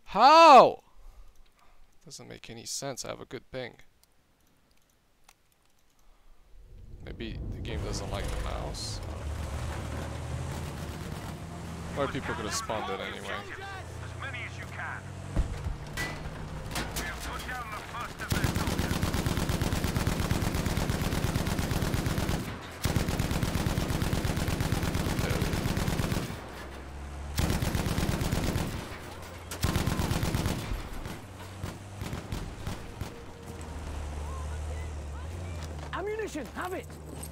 How? Doesn't make any sense. I have a good ping. Maybe the game doesn't like the mouse. Or people could have spawned it anyway. As many as you can. We have put down the first of their soldiers. Ammunition, have it!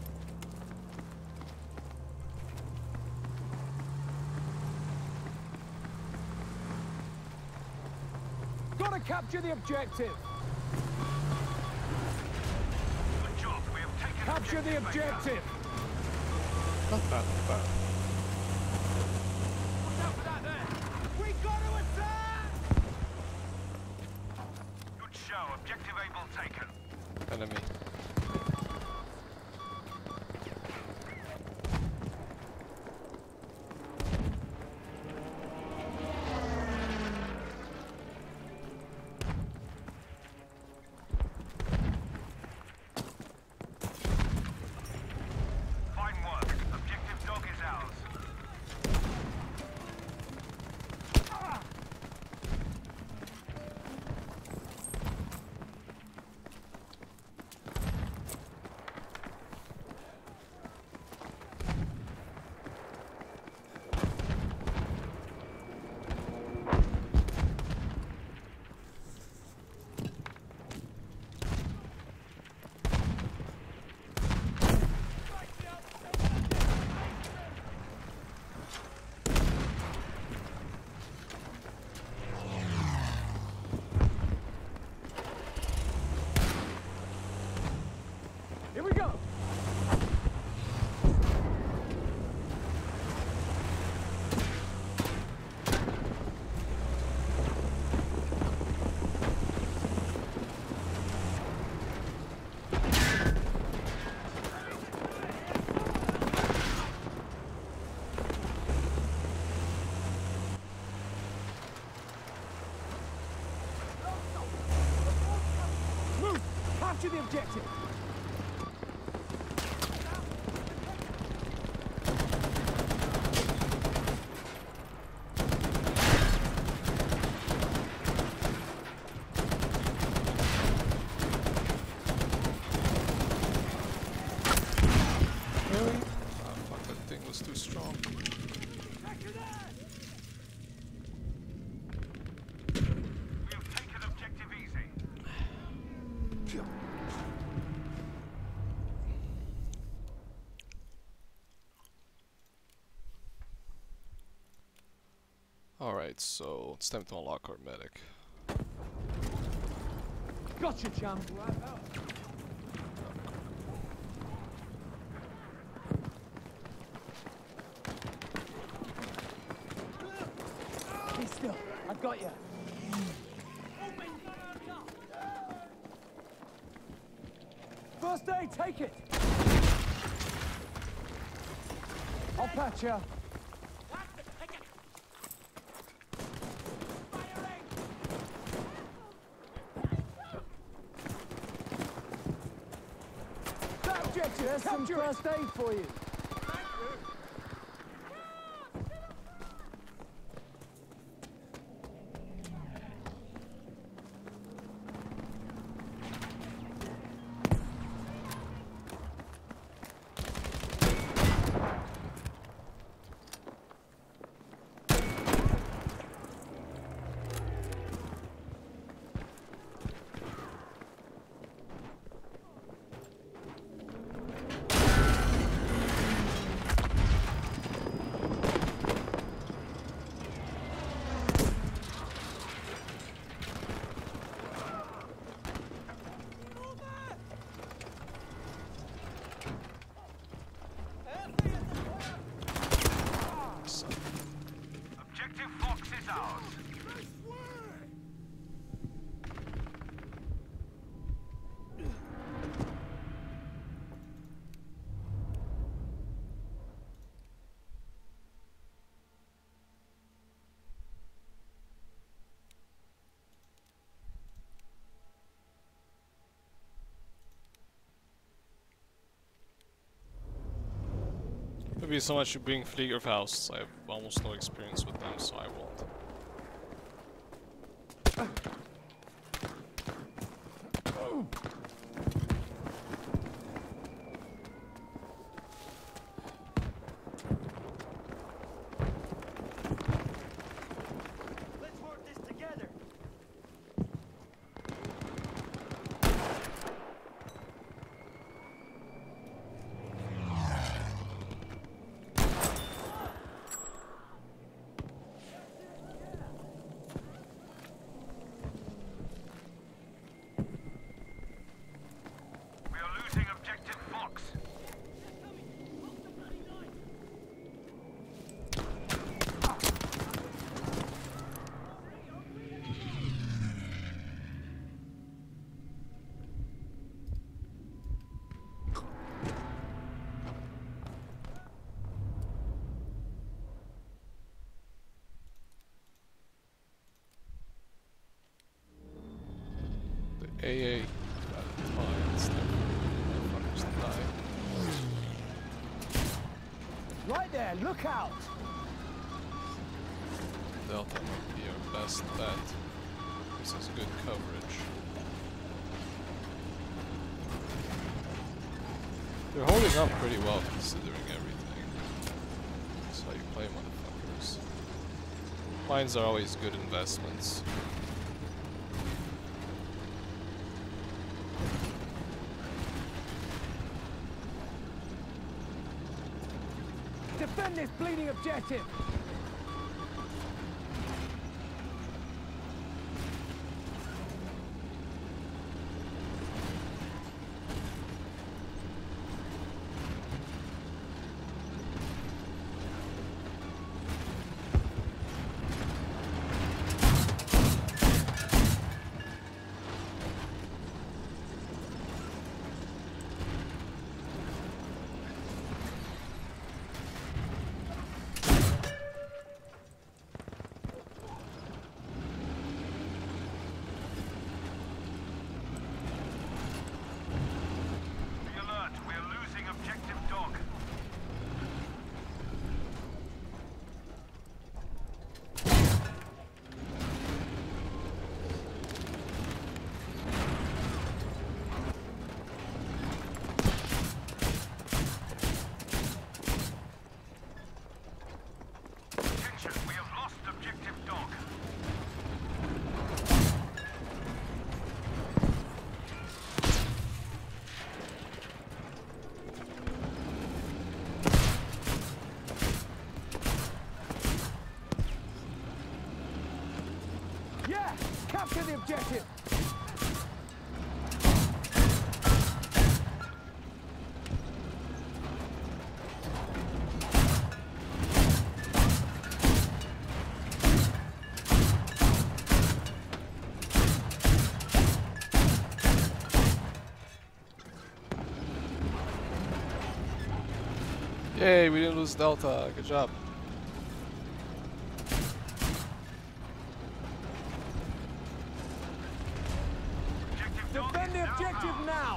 Gotta capture the objective! Good job. We have taken Capture the objective! Not bad, not bad. Watch out for that there! We gotta attack! Good show. Objective able taken. Enemy. Fine work. Objective dog is ours. Here we go! Move! Capture the objective! Really? Ah, fuck, that thing was too strong. We have taken objective easy. Alright, so it's time to unlock our medic. Gotcha, chum! Be still, I've got you. First aid, take it! I'll patch you. That objective, there's some first aid for you. Objective Fox is ours. Maybe someone should bring Fliegerfaust. I have almost no experience with them, so I won't. Let's work this together. We are losing objective Fox. The AA got defiance there. Motherfuckers die. Right there, look out! Delta might be our best bet. This is good coverage. They're holding up pretty well considering everything. That's how you play, motherfuckers. Mines are always good investments. Defend this bleeding objective! Be alert. We are losing objective Dog. Attention. We have lost objective Dog. Yeah! Capture the objective! Yay, we didn't lose Delta. Good job. Objective Dog Defend is the now objective ours. now!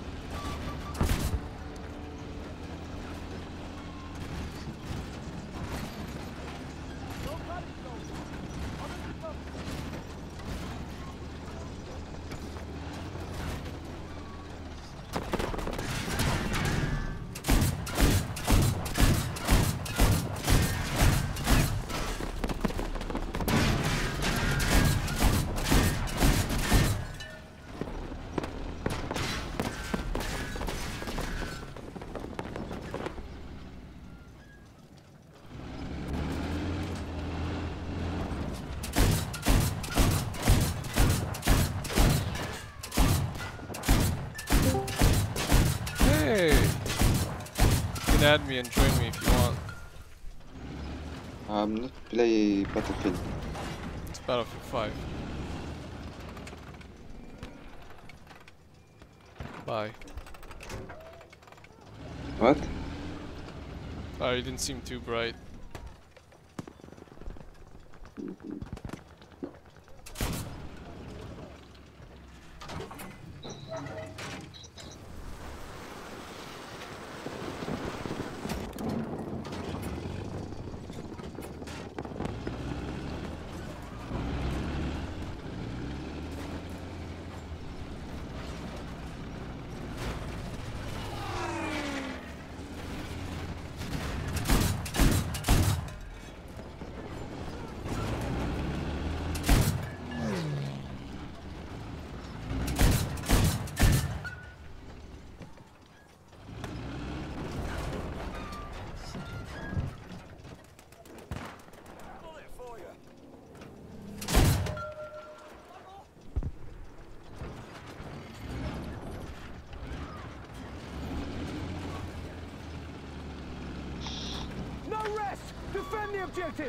Hey! You can add me and join me if you want. I'm not play Battlefield. It's Battlefield 5. Bye. What? Oh, you didn't seem too bright. objective!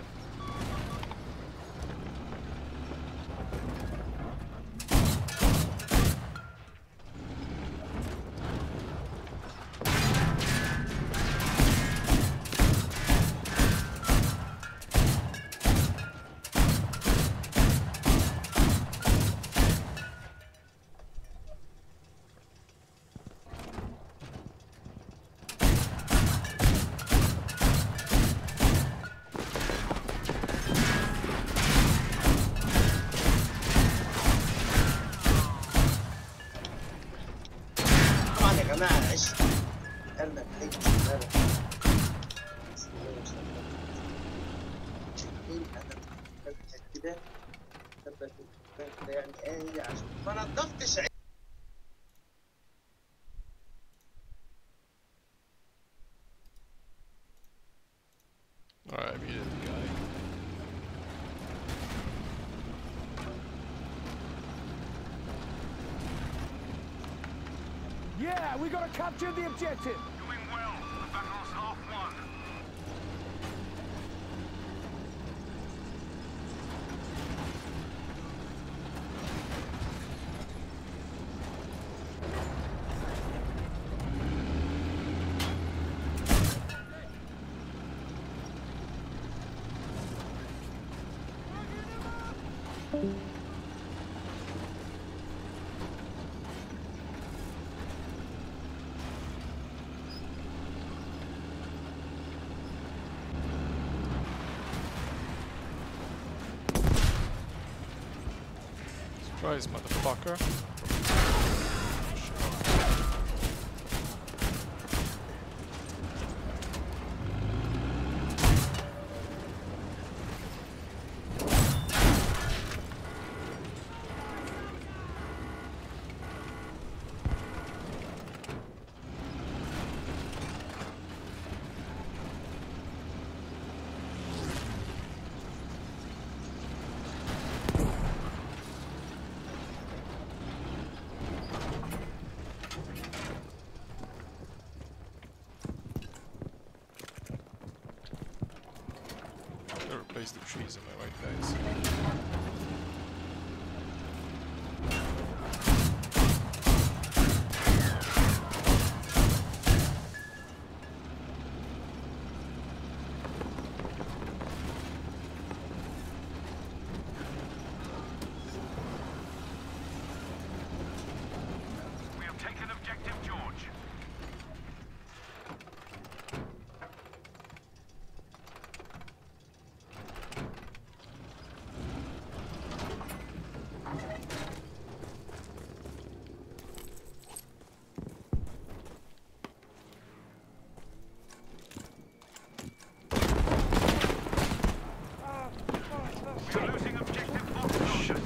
طبعا يا جماعة عشت قلنا عليك كده يعني ايه عشان ما نضفتش Alright, I muted the guy. Yeah, we gotta capture the objective! Doing well. The battle's half won. Surprise, motherfucker. Gotta replace the trees, am I right, guys? We have taken objective George. We are losing objective Foxtrot.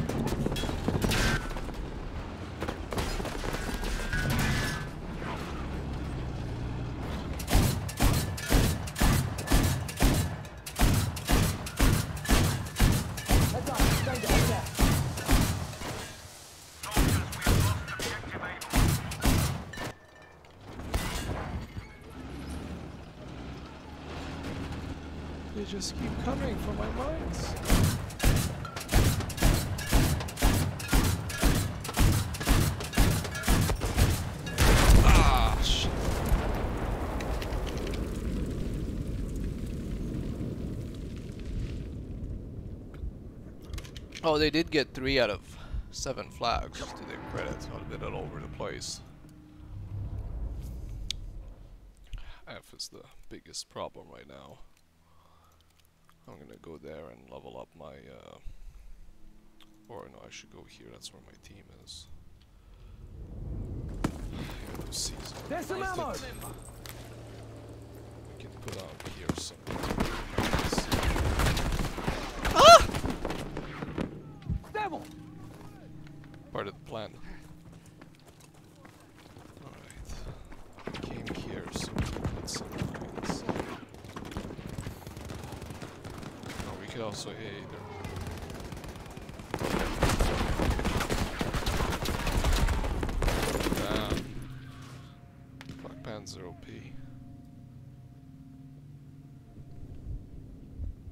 Heads up, danger, over there. Soldiers, we have lost objective Able. They just keep coming for my mines. Ah, shit. Oh, they did get 3 out of 7 flags, to their credit. A bit all over the place. F is the biggest problem right now. I'm gonna go there and level up my, or no, I should go here, that's where my team is. There's some ammo! We can put out here some. Devil! Part of the plan. Alright. I came here, so we can put some mines. Oh, we could also either. Damn. Fuck Panzer OP.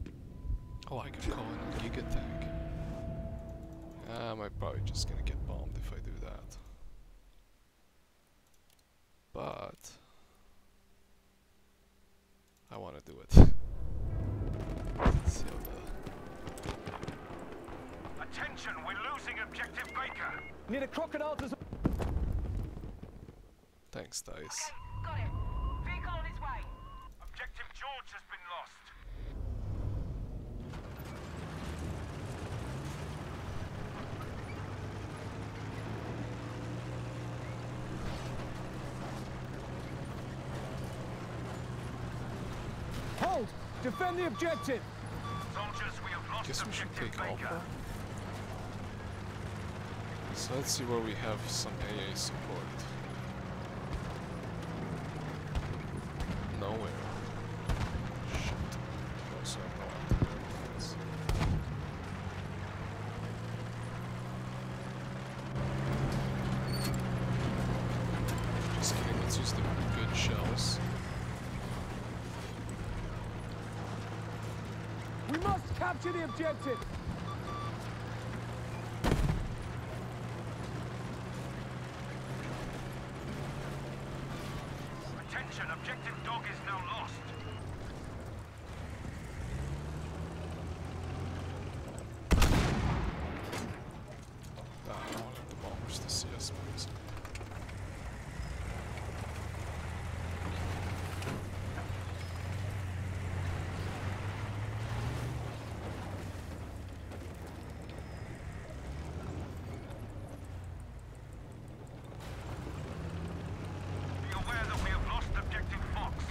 Oh, I can call in a Giga tank. I'm probably just gonna get bombed if I do that. But I want to do it. Let's see how Attention, we're losing objective Baker. Need a crocodile to... Thanks, Dice. Okay, got it. Vehicle on its way. Objective George has been lost. Hold! Defend the objective! Soldiers, we have lost Guess we should objective take Baker. Alpha. So let's see where we have some AA support. Nowhere. Shit. Also, I know what the airplanes. Just kidding, let's use the good shells. We must capture the objective! Attention, objective dog is now lost. I don't want the bombers to see us, please. Be aware that we have lost objective Fox.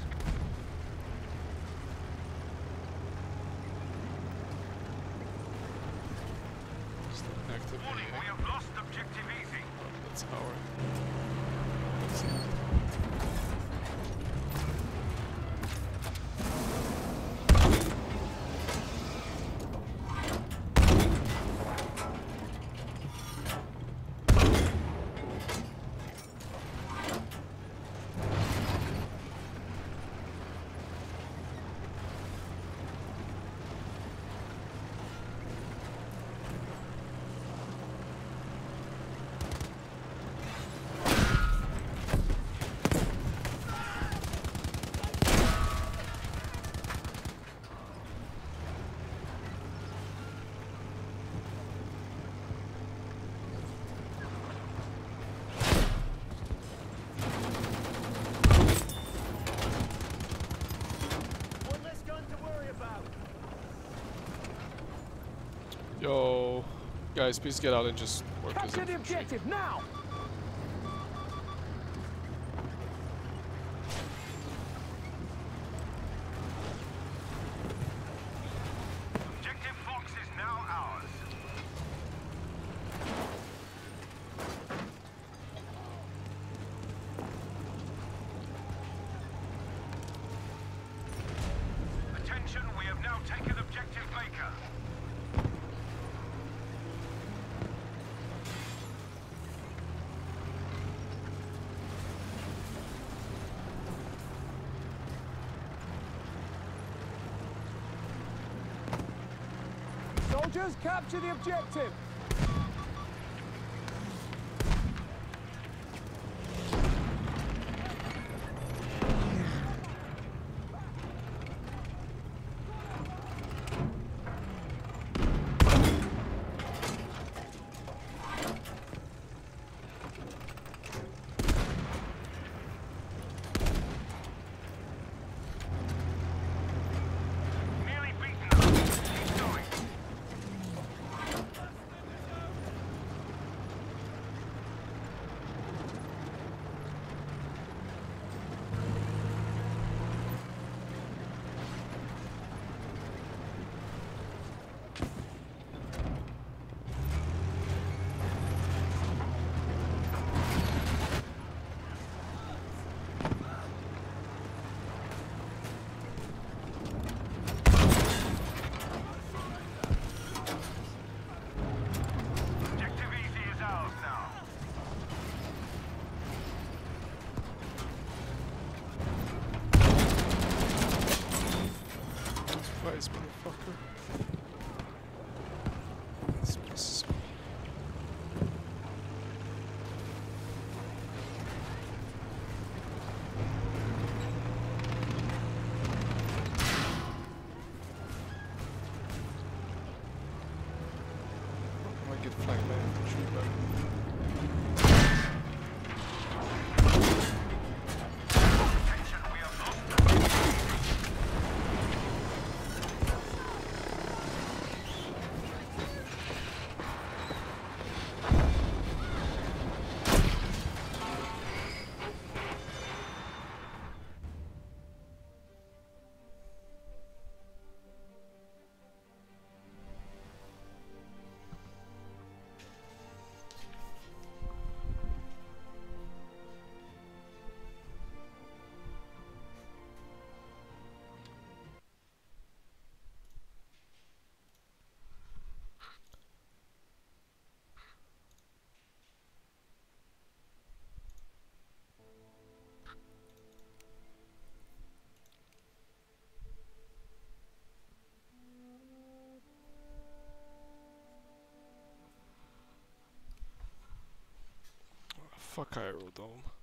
Is that an active Warning, AA? we have lost objective Easy. That's our. That's not. One less gun to worry about! Yo, guys, please get out and just work as Capture the infantry. objective, now! Objective Fox is now ours. Attention, we have now taken objective Baker. Soldiers, capture the objective! Nearly beaten us. Keep going. get flanked by infantry, but Attention, we have lost. fuck Aerodome.